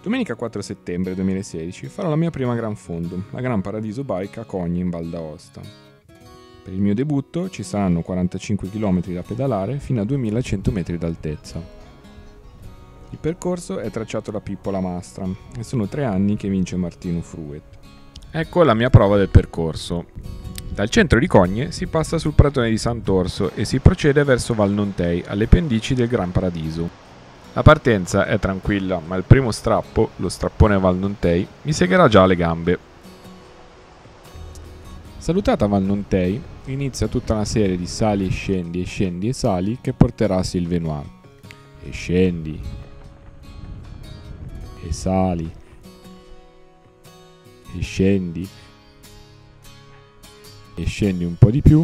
Domenica 4 settembre 2016 farò la mia prima Gran Fondo, la Gran Paradiso Bike a Cogne in Val d'Aosta. Per il mio debutto ci saranno 45 km da pedalare fino a 2100 metri d'altezza. Il percorso è tracciato da Pippo Lamastra e sono 3 anni che vince Martino Fruet. Ecco la mia prova del percorso. Dal centro di Cogne si passa sul pratone di Sant'Orso e si procede verso Val Nontei, alle pendici del Gran Paradiso. La partenza è tranquilla, ma il primo strappo, lo strappone Val Nontei, mi segherà già le gambe. Salutata Val Nontei, inizia tutta una serie di sali e scendi e sali che porterà a Silvenois. E scendi. E sali. E scendi. E scendi un po' di più.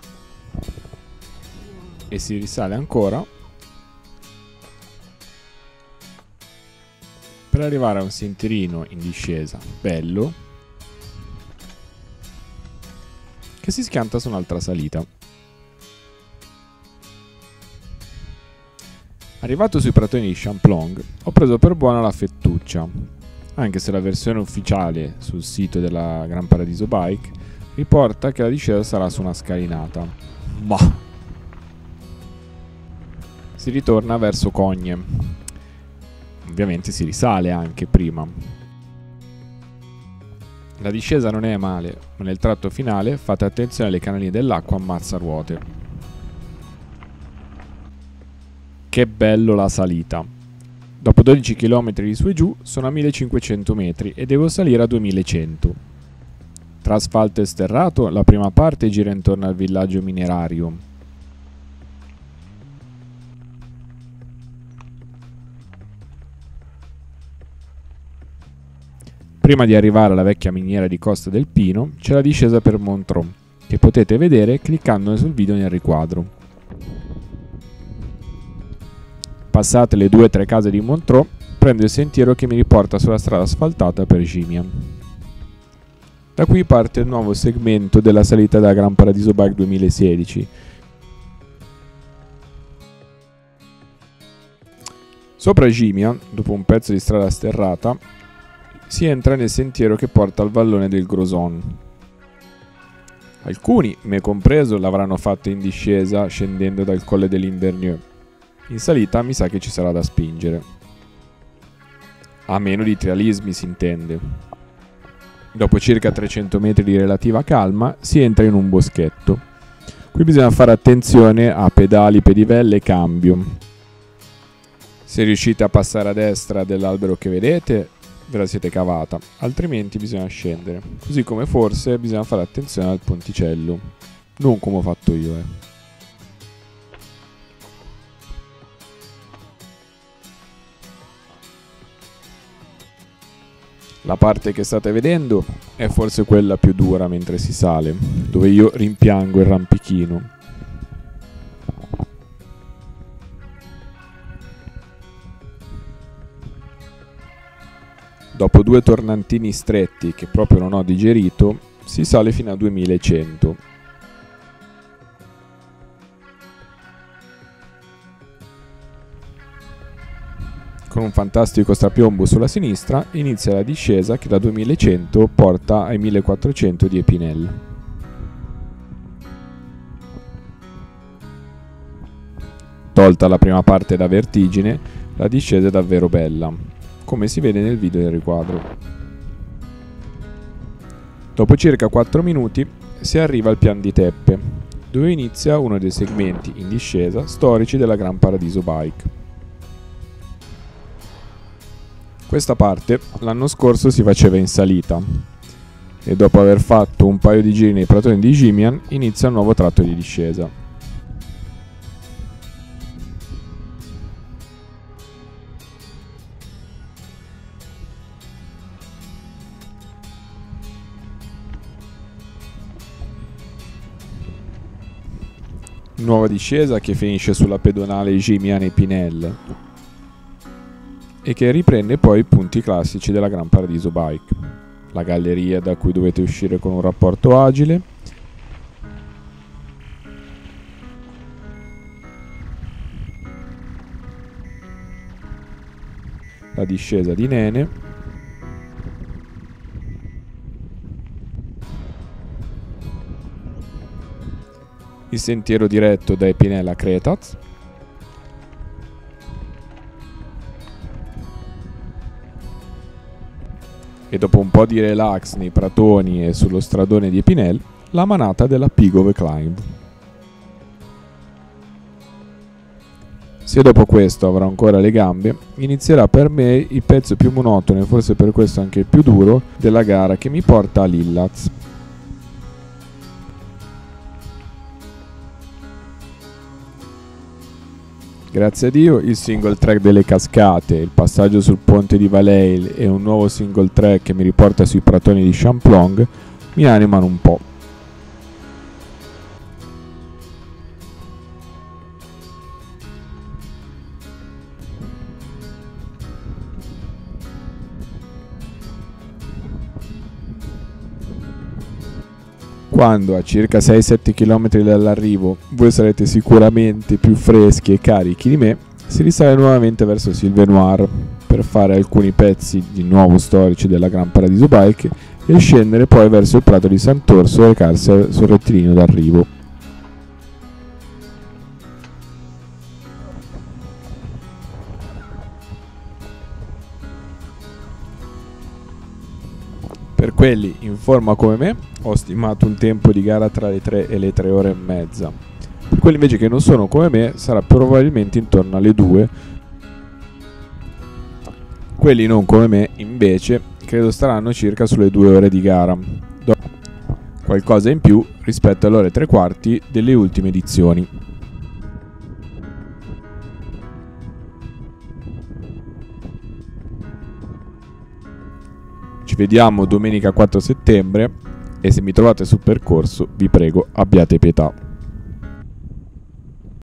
E si risale ancora. Per arrivare a un sentierino in discesa bello che si schianta su un'altra salita. Arrivato sui pratoni di Champlong ho preso per buona la fettuccia, anche se la versione ufficiale sul sito della Gran Paradiso Bike riporta che la discesa sarà su una scalinata. Ma si ritorna verso Cogne. Ovviamente si risale anche prima. La discesa non è male, ma nel tratto finale fate attenzione alle canaline dell'acqua ammazzaruote. Che bello la salita! Dopo 12 km di su e giù sono a 1500 metri e devo salire a 2100. Tra asfalto e sterrato la prima parte gira intorno al villaggio minerario. Prima di arrivare alla vecchia miniera di Costa del Pino c'è la discesa per Montreux, che potete vedere cliccando sul video nel riquadro. Passate le 2 o 3 case di Montreux, prendo il sentiero che mi riporta sulla strada asfaltata per Gimian. Da qui parte il nuovo segmento della salita della Gran Paradiso Bike 2016. Sopra Gimian, dopo un pezzo di strada sterrata, si entra nel sentiero che porta al vallone del Groson. Alcuni, me compreso, l'avranno fatto in discesa scendendo dal colle dell'Invernieu. In salita mi sa che ci sarà da spingere. A meno di trialismi si intende. Dopo circa 300 metri di relativa calma si entra in un boschetto. Qui bisogna fare attenzione a pedali, pedivelle e cambio. Se riuscite a passare a destra dell'albero che vedete, ve la siete cavata, altrimenti bisogna scendere, così come forse bisogna fare attenzione al ponticello, non come ho fatto io. La parte che state vedendo è forse quella più dura mentre si sale, dove io rimpiango il rampichino. Dopo 2 tornantini stretti che proprio non ho digerito, si sale fino a 2100. Con un fantastico strapiombo sulla sinistra inizia la discesa che da 2100 porta ai 1400 di Epinel. Tolta la prima parte da vertigine, la discesa è davvero bella, come si vede nel video del riquadro. Dopo circa 4 minuti si arriva al Pian di Teppe, dove inizia uno dei segmenti in discesa storici della Gran Paradiso Bike. Questa parte l'anno scorso si faceva in salita e dopo aver fatto un paio di giri nei pratoni di Gimian inizia un nuovo tratto di discesa. Nuova discesa che finisce sulla pedonale Gimian-Epinel e che riprende poi i punti classici della Gran Paradiso Bike. La galleria da cui dovete uscire con un rapporto agile, la discesa di Nene, il sentiero diretto da Epinel a Cretaz, e dopo un po' di relax nei pratoni e sullo stradone di Epinel, la manata della Pigove Climb. Se dopo questo avrò ancora le gambe, inizierà per me il pezzo più monotono e forse per questo anche il più duro della gara, che mi porta a Lillaz. Grazie a Dio il single track delle cascate, il passaggio sul ponte di Valleil e un nuovo single track che mi riporta sui pratoni di Champlong mi animano un po'. Quando a circa 6-7 km dall'arrivo voi sarete sicuramente più freschi e carichi di me, si risale nuovamente verso Silvenoir per fare alcuni pezzi di nuovo storici della Gran Paradiso Bike e scendere poi verso il prato di Sant'Orso e recarsi sul rettilineo d'arrivo. Per quelli in forma come me ho stimato un tempo di gara tra le 3 e le 3 ore e mezza. Per quelli invece che non sono come me sarà probabilmente intorno alle 2. Quelli non come me invece credo staranno circa sulle 2 ore di gara, qualcosa in più rispetto alle ore e 3/4 delle ultime edizioni. Ci vediamo domenica 4 settembre e se mi trovate sul percorso vi prego abbiate pietà.